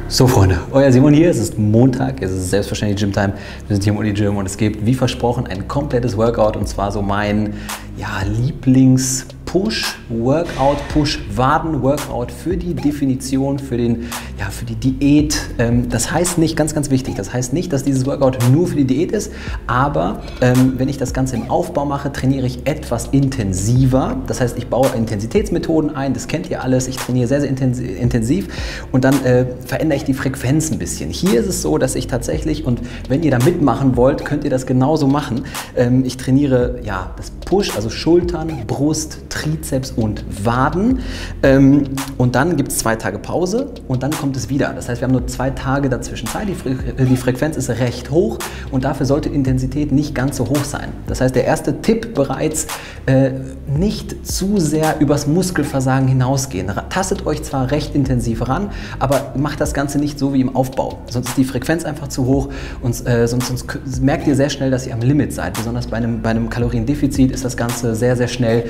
So Freunde, euer Simon hier, es ist Montag, es ist selbstverständlich Gymtime, wir sind hier im Uni-Gym und es gibt, wie versprochen, ein komplettes Workout und zwar so mein Lieblings-Push-Workout, Push-Waden-Workout für die Definition, für die Diät. Das heißt nicht, ganz wichtig, das heißt nicht, dass dieses Workout nur für die Diät ist, aber wenn ich das Ganze im Aufbau mache, trainiere ich etwas intensiver. Das heißt, ich baue Intensitätsmethoden ein, das kennt ihr alles, ich trainiere sehr intensiv und dann verändere ich die Frequenz ein bisschen. Hier ist es so, dass ich tatsächlich, und wenn ihr da mitmachen wollt, könnt ihr das genauso machen. Ich trainiere das Push, also Schultern, Brust, Trizeps und Waden. Und dann gibt es 2 Tage Pause und dann kommt es wieder. Das heißt, wir haben nur 2 Tage dazwischen Zeit. Die Frequenz ist recht hoch und dafür sollte die Intensität nicht ganz so hoch sein. Das heißt, der erste Tipp bereits, nicht zu sehr übers Muskelversagen hinausgehen. Tastet euch zwar recht intensiv ran, aber macht das Ganze nicht so wie im Aufbau. Sonst ist die Frequenz einfach zu hoch und sonst merkt ihr sehr schnell, dass ihr am Limit seid. Besonders bei einem Kaloriendefizit ist das Ganze sehr schnell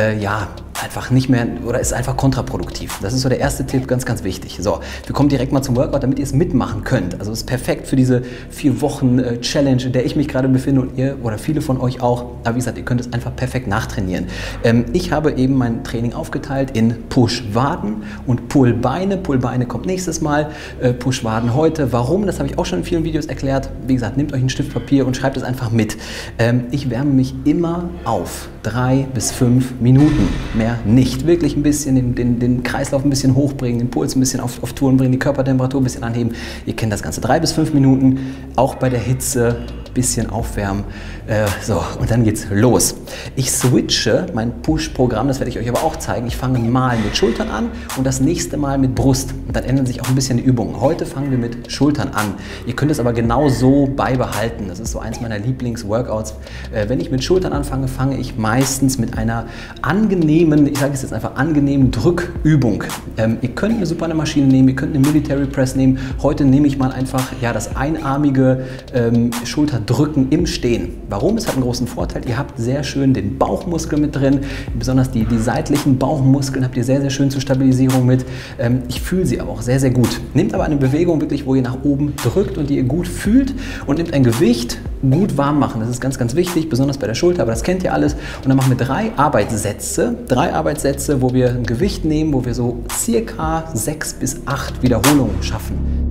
einfach nicht mehr oder ist einfach kontraproduktiv. Das ist so der erste Tipp, ganz wichtig. So, wir kommen direkt mal zum Workout, damit ihr es mitmachen könnt. Also es ist perfekt für diese 4 Wochen Challenge, in der ich mich gerade befinde und ihr oder viele von euch auch. Aber wie gesagt, ihr könnt es einfach perfekt nachtrainieren. Ich habe eben mein Training aufgeteilt in Push-Waden und Pull-Beine. Pull-Beine kommt nächstes Mal, Push-Waden heute. Warum? Das habe ich auch schon in vielen Videos erklärt. Wie gesagt, nehmt euch einen Stift Papier und schreibt es einfach mit. Ich wärme mich immer auf 3 bis 5 Minuten. Mehr nicht. Wirklich ein bisschen den Kreislauf ein bisschen hochbringen, den Puls ein bisschen auf Touren bringen, die Körpertemperatur ein bisschen anheben. Ihr kennt das Ganze. 3 bis 5 Minuten, auch bei der Hitze ein bisschen aufwärmen. So, und dann geht's los. Ich switche mein Push-Programm, das werde ich euch aber auch zeigen. Ich fange mal mit Schultern an und das nächste Mal mit Brust. Und dann ändern sich auch ein bisschen die Übungen. Heute fangen wir mit Schultern an. Ihr könnt es aber genau so beibehalten. Das ist so eins meiner Lieblings-Workouts. Wenn ich mit Schultern anfange, fange ich meistens mit einer angenehmen, ich sage es jetzt einfach, angenehmen Drückübung. Ihr könnt eine supine Maschine nehmen, ihr könnt eine Military Press nehmen. Heute nehme ich mal einfach das einarmige Schulterdrücken im Stehen. Warum? Es hat einen großen Vorteil. Ihr habt sehr schön den Bauchmuskel mit drin. Besonders die seitlichen Bauchmuskeln habt ihr sehr schön zur Stabilisierung mit. Ich fühle sie aber auch sehr gut. Nehmt aber eine Bewegung wirklich, wo ihr nach oben drückt und die ihr gut fühlt und nehmt ein Gewicht, gut warm machen. Das ist ganz wichtig, besonders bei der Schulter, aber das kennt ihr alles. Und dann machen wir 3 Arbeitssätze, wo wir ein Gewicht nehmen, wo wir so circa 6 bis 8 Wiederholungen schaffen.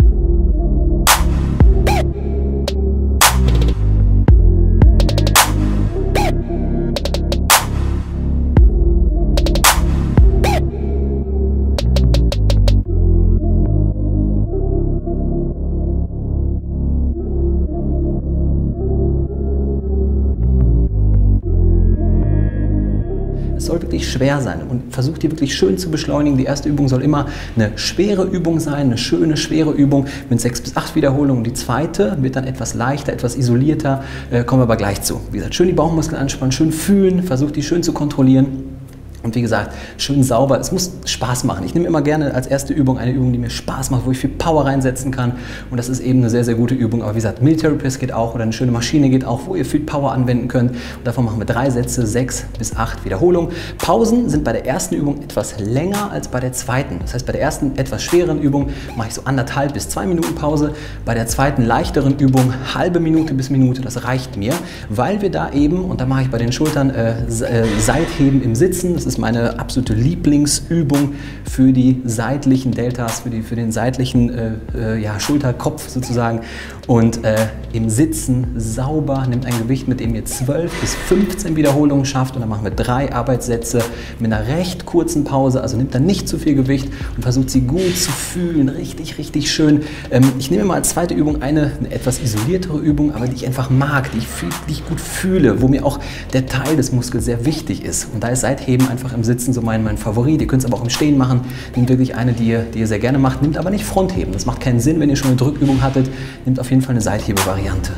Es soll wirklich schwer sein und versucht die wirklich schön zu beschleunigen. Die erste Übung soll immer eine schwere Übung sein, eine schöne, schwere Übung mit 6 bis 8 Wiederholungen. Die zweite wird dann etwas leichter, etwas isolierter, kommen wir aber gleich zu. Wie gesagt, schön die Bauchmuskeln anspannen, schön fühlen, versucht die schön zu kontrollieren. Und wie gesagt, schön sauber, es muss Spaß machen. Ich nehme immer gerne als erste Übung eine Übung, die mir Spaß macht, wo ich viel Power reinsetzen kann. Und das ist eben eine sehr gute Übung. Aber wie gesagt, Military Press geht auch oder eine schöne Maschine geht auch, wo ihr viel Power anwenden könnt. Und davon machen wir 3 Sätze, 6 bis 8 Wiederholungen. Pausen sind bei der ersten Übung etwas länger als bei der zweiten. Das heißt, bei der ersten etwas schwereren Übung mache ich so 1,5 bis 2 Minuten Pause. Bei der zweiten leichteren Übung halbe Minute bis Minute, das reicht mir, weil wir da eben, und da mache ich bei den Schultern Seitheben im Sitzen. Das ist meine absolute Lieblingsübung für die seitlichen Deltas, für den seitlichen Schulterkopf sozusagen. Und im Sitzen sauber, nimmt ein Gewicht, mit dem ihr 12 bis 15 Wiederholungen schafft und dann machen wir 3 Arbeitssätze mit einer recht kurzen Pause, also nimmt dann nicht zu viel Gewicht und versucht sie gut zu fühlen, richtig schön. Ich nehme mal als zweite Übung eine etwas isoliertere Übung, aber die ich einfach mag, die ich gut fühle, wo mir auch der Teil des Muskels sehr wichtig ist. Und da ist Seitheben einfach im Sitzen so mein Favorit. Ihr könnt es aber auch im Stehen machen. Nehmt wirklich eine, die ihr sehr gerne macht, nehmt aber nicht Frontheben. Das macht keinen Sinn, wenn ihr schon eine Drückübung hattet. Nehmt auf jeden Fall eine Seithebe-Variante.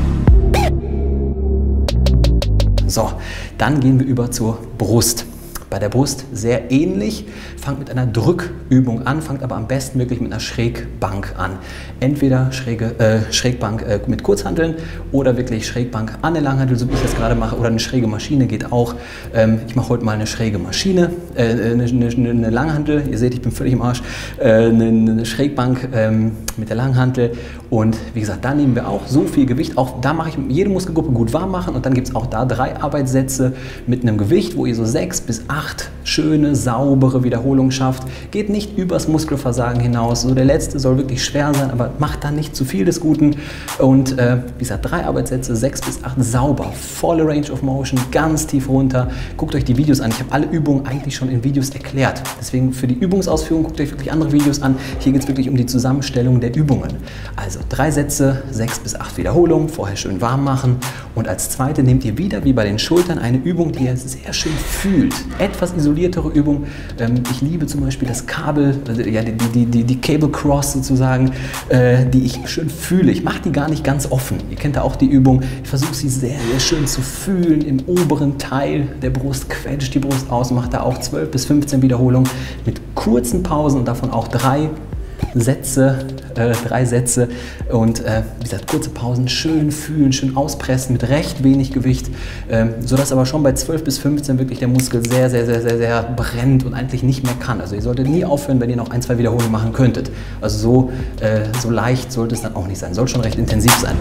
So, dann gehen wir über zur Brust. Bei der Brust sehr ähnlich. Fangt mit einer Drückübung an, fangt aber am besten wirklich mit einer Schrägbank an. Entweder Schrägbank mit Kurzhanteln oder wirklich Schrägbank an der Langhantel, so wie ich das gerade mache, oder eine schräge Maschine geht auch. Ich mache heute mal eine schräge Maschine, eine Langhantel, ihr seht, ich bin völlig im Arsch, eine Schrägbank mit der Langhantel und wie gesagt, da nehmen wir auch so viel Gewicht, auch da mache ich jede Muskelgruppe gut warm machen und dann gibt es auch da 3 Arbeitssätze mit einem Gewicht, wo ihr so 6 bis 8 schöne, saubere Wiederholungen schafft. Geht nicht übers Muskelversagen hinaus, so der letzte soll wirklich schwer sein, aber macht dann nicht zu viel des Guten und wie gesagt, 3 Arbeitssätze, 6 bis 8 sauber, volle Range of Motion, ganz tief runter. Guckt euch die Videos an, ich habe alle Übungen eigentlich schon in Videos erklärt, deswegen für die Übungsausführung guckt euch wirklich andere Videos an. Hier geht es wirklich um die Zusammenstellung der Übungen. Also 3 Sätze, 6 bis 8 Wiederholungen, vorher schön warm machen und als zweite nehmt ihr wieder wie bei den Schultern eine Übung, die ihr sehr schön fühlt. Etwas isoliertere Übung. Ich liebe zum Beispiel das Kabel, ja, die Cable Cross sozusagen, die ich schön fühle. Ich mache die gar nicht ganz offen. Ihr kennt da auch die Übung. Ich versuche sie sehr, sehr schön zu fühlen. Im oberen Teil der Brust quetscht die Brust aus, macht da auch 12 bis 15 Wiederholungen mit kurzen Pausen und davon auch 3 Sätze und wie gesagt, kurze Pausen, schön fühlen, schön auspressen mit recht wenig Gewicht, sodass aber schon bei 12 bis 15 wirklich der Muskel sehr, sehr, sehr, sehr, sehr brennt und eigentlich nicht mehr kann. Also ihr solltet nie aufhören, wenn ihr noch 1, 2 Wiederholungen machen könntet. Also so leicht sollte es dann auch nicht sein, soll schon recht intensiv sein.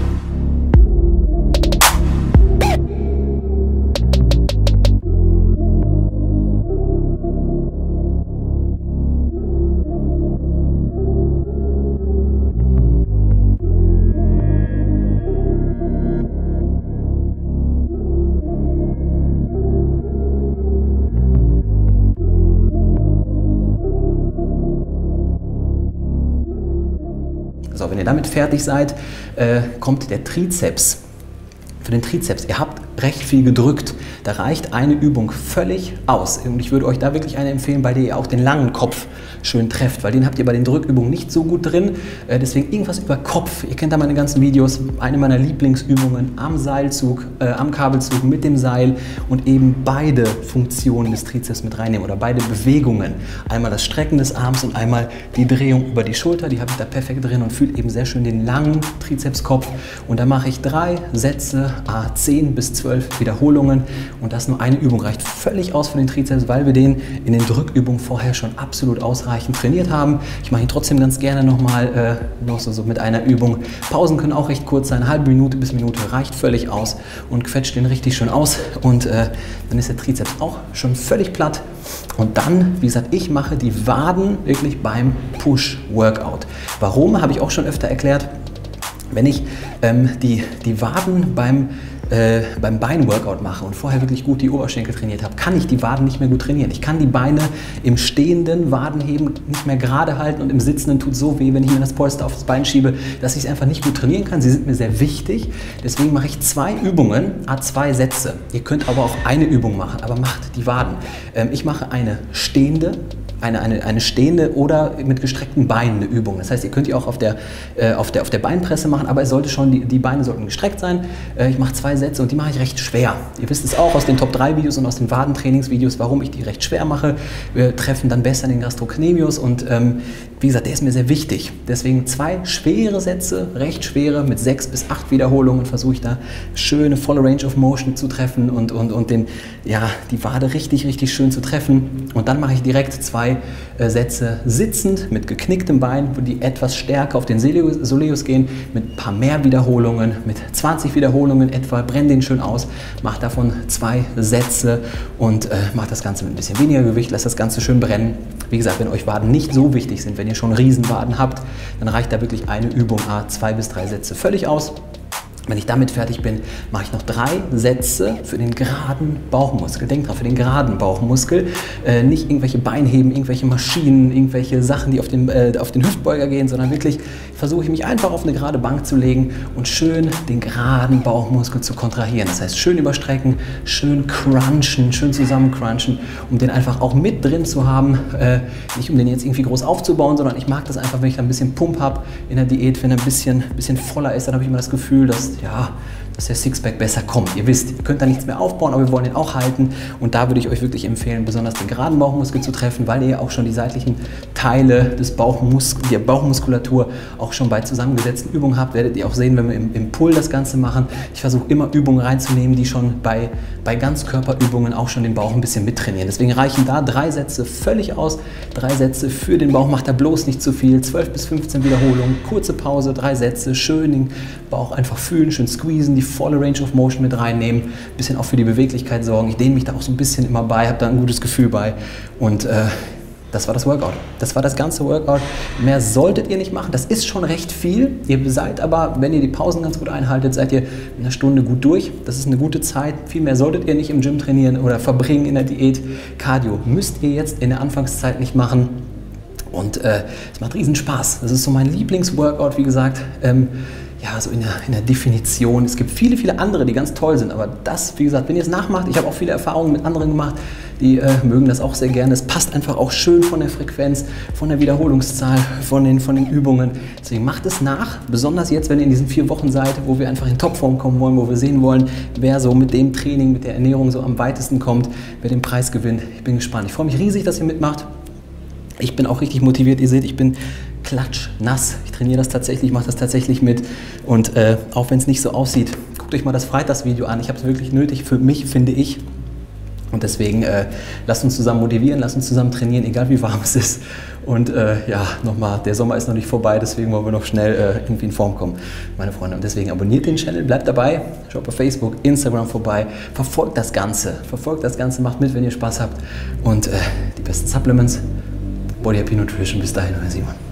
So, wenn ihr damit fertig seid, kommt der Trizeps. Für den Trizeps, ihr habt recht viel gedrückt, da reicht eine Übung völlig aus. Und ich würde euch da wirklich eine empfehlen, bei der ihr auch den langen Kopf schön trefft, weil den habt ihr bei den Drückübungen nicht so gut drin. Deswegen irgendwas über Kopf. Ihr kennt da meine ganzen Videos. Eine meiner Lieblingsübungen am Seilzug, am Kabelzug mit dem Seil und eben beide Funktionen des Trizeps mit reinnehmen oder beide Bewegungen. Einmal das Strecken des Arms und einmal die Drehung über die Schulter. Die habe ich da perfekt drin und fühlt eben sehr schön den langen Trizepskopf. Und da mache ich 3 Sätze, 10 bis 12 Wiederholungen und das nur eine Übung reicht völlig aus für den Trizeps, weil wir den in den Drückübungen vorher schon absolut ausreichend trainiert haben. Ich mache ihn trotzdem ganz gerne nochmal noch so mit einer Übung. Pausen können auch recht kurz sein, eine halbe Minute bis Minute reicht völlig aus und quetscht den richtig schön aus und dann ist der Trizeps auch schon völlig platt. Und dann, wie gesagt, ich mache die Waden wirklich beim Push-Workout. Warum, habe ich auch schon öfter erklärt. Wenn ich die Waden beim Beinworkout mache und vorher wirklich gut die Oberschenkel trainiert habe, kann ich die Waden nicht mehr gut trainieren. Ich kann die Beine im stehenden Wadenheben nicht mehr gerade halten und im sitzenden tut so weh, wenn ich mir das Polster auf das Bein schiebe, dass ich es einfach nicht gut trainieren kann. Sie sind mir sehr wichtig. Deswegen mache ich 2 Übungen, 2 Sätze. Ihr könnt aber auch eine Übung machen, aber macht die Waden. Ich mache eine stehende, eine stehende oder mit gestreckten Beinen eine Übung. Das heißt, ihr könnt die auch auf der Beinpresse machen, aber es sollte schon, die Beine sollten gestreckt sein. Ich mache 2 Sätze und die mache ich recht schwer. Ihr wisst es auch aus den Top 3 Videos und aus den Wadentrainingsvideos, warum ich die recht schwer mache. Wir treffen dann besser den Gastrocnemius und wie gesagt, der ist mir sehr wichtig. Deswegen 2 schwere Sätze, recht schwere, mit 6 bis 8 Wiederholungen versuche ich da schöne volle Range of Motion zu treffen und die Wade richtig, richtig schön zu treffen. Und dann mache ich direkt 2 Sätze sitzend mit geknicktem Bein, wo die etwas stärker auf den Soleus gehen, mit ein paar mehr Wiederholungen, mit 20 Wiederholungen etwa, brenne den schön aus, mache davon 2 Sätze und mache das Ganze mit ein bisschen weniger Gewicht, lasse das Ganze schön brennen. Wie gesagt, wenn euch Waden nicht so wichtig sind, wenn ihr schon Riesenwaden habt, dann reicht da wirklich eine Übung, 2 bis 3 Sätze völlig aus. Wenn ich damit fertig bin, mache ich noch 3 Sätze für den geraden Bauchmuskel. Denkt dran, für den geraden Bauchmuskel. Nicht irgendwelche Beinheben, irgendwelche Maschinen, irgendwelche Sachen, die auf den Hüftbeuger gehen, sondern wirklich versuche ich mich einfach auf eine gerade Bank zu legen und schön den geraden Bauchmuskel zu kontrahieren. Das heißt, schön überstrecken, schön crunchen, schön zusammen crunchen, um den einfach auch mit drin zu haben. Nicht um den jetzt irgendwie groß aufzubauen, sondern ich mag das einfach, wenn ich da ein bisschen Pump habe in der Diät, wenn er ein bisschen voller ist, dann habe ich immer das Gefühl, dass ist, ja, dass der Sixpack besser kommt. Ihr wisst, ihr könnt da nichts mehr aufbauen, aber wir wollen ihn auch halten. Und da würde ich euch wirklich empfehlen, besonders den geraden Bauchmuskel zu treffen, weil ihr auch schon die seitlichen Teile des der Bauchmuskulatur auch schon bei zusammengesetzten Übungen habt. Werdet ihr auch sehen, wenn wir im Pull das Ganze machen. Ich versuche immer Übungen reinzunehmen, die schon bei Ganzkörperübungen auch schon den Bauch ein bisschen mittrainieren. Deswegen reichen da 3 Sätze völlig aus. 3 Sätze für den Bauch, macht da bloß nicht zu viel. 12 bis 15 Wiederholungen, kurze Pause, 3 Sätze, schön den Bauch einfach fühlen, schön squeezen, die volle Range of Motion mit reinnehmen, ein bisschen auch für die Beweglichkeit sorgen. Ich dehne mich da auch so ein bisschen immer bei, habe da ein gutes Gefühl bei und das war das Workout. Das war das ganze Workout. Mehr solltet ihr nicht machen. Das ist schon recht viel. Ihr seid aber, wenn ihr die Pausen ganz gut einhaltet, seid ihr in einer Stunde gut durch. Das ist eine gute Zeit. Viel mehr solltet ihr nicht im Gym trainieren oder verbringen in der Diät. Cardio müsst ihr jetzt in der Anfangszeit nicht machen. Und es macht riesen Spaß. Das ist so mein Lieblingsworkout, wie gesagt. Ja, so in der Definition. Es gibt viele, viele andere, die ganz toll sind, aber das, wie gesagt, wenn ihr es nachmacht, ich habe auch viele Erfahrungen mit anderen gemacht, die mögen das auch sehr gerne. Es passt einfach auch schön von der Frequenz, von der Wiederholungszahl, von den Übungen. Deswegen macht es nach, besonders jetzt, wenn ihr in diesen 4 Wochen seid, wo wir einfach in Topform kommen wollen, wo wir sehen wollen, wer so mit dem Training, mit der Ernährung so am weitesten kommt, wer den Preis gewinnt. Ich bin gespannt. Ich freue mich riesig, dass ihr mitmacht. Ich bin auch richtig motiviert. Ihr seht, ich bin klatschnass. Ich trainiere das tatsächlich, mache das tatsächlich mit. Und auch wenn es nicht so aussieht, guckt euch mal das Freitagsvideo an. Ich habe es wirklich nötig für mich, finde ich. Und deswegen lasst uns zusammen motivieren, lasst uns zusammen trainieren, egal wie warm es ist. Und ja, nochmal, der Sommer ist noch nicht vorbei, deswegen wollen wir noch schnell irgendwie in Form kommen, meine Freunde. Und deswegen abonniert den Channel, bleibt dabei, schaut bei Facebook, Instagram vorbei, verfolgt das Ganze, macht mit, wenn ihr Spaß habt. Und die besten Supplements, Body Happy Nutrition. Bis dahin, euer Simon.